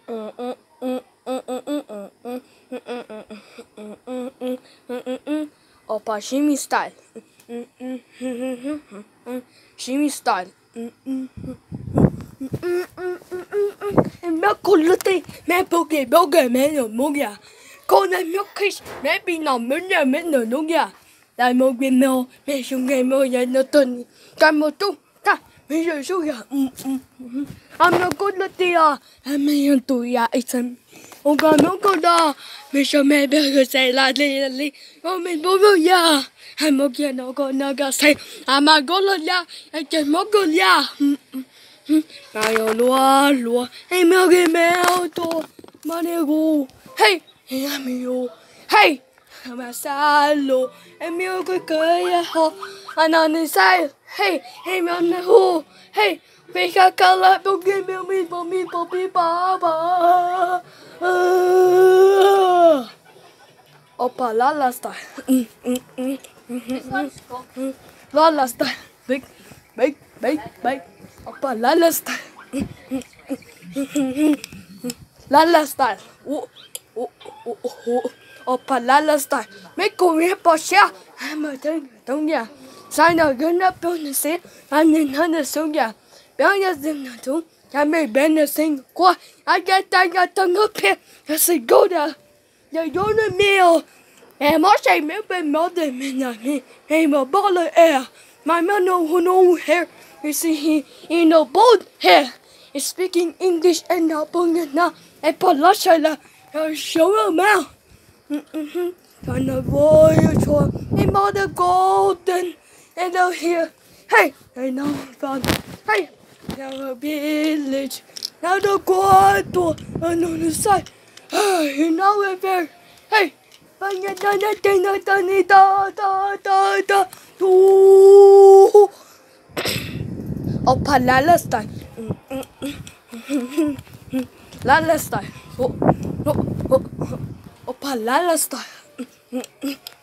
Opa, Shimmy style. Shimmy style. Mẹ con lướt đi, mẹ bố ghê mẹ nở mua gà. Con này mẹ kiss, mẹ bị nằm mẹ nở nó gà. Lại một viên mẹ xuống ngày mơ giờ nó tuần. Cả một chút, mẹ rồi xuống gà. Mẹ con lướt đi à, mẹ yên tụi à, ấy xem. Ông con đó, mẹ cho mẹ bé cái xe lại đi. Mẹ bố ya. Hai một kia nó còn nó cái xe. Mà con lướt ya, chân một con ya. Mà yo lúa, hey mèo cái mèo to, mà nè gu, hey mèo, hey mà sao lo, em mèo cái ho, anh anh sai, hey mèo nè hu, hey vì cái là bông cái mèo mi ba. Opa la style, la style, big. Opa, Lala style. Lala style. Opa, Lala style. Mấy cô nghe bỏ xe. Mà thương nhà. Sai nào gần đó biểu nó xe. Anh nhìn hơn là xuống nhà. Biểu nhà dừng nó thúng. Nhà mày bên nó sinh qua. Anh ghé tay nhà tăng ngấp hè. Nó sẽ go there. Nhà vô nó mèo. Em mất chạy mèo bên mèo để mình nhà mình. Em mà bỏ lời air. My man no hair. You see, he no bald hair. He's speaking English and now now. I put lots of show him out. Kind of voyage for him all the golden and out here. Hey, I know found. Hey, now a village. Now the quarter and on the side. You know we're there. Hey, Opa, Lala style. Lala style. Opa, Lala style.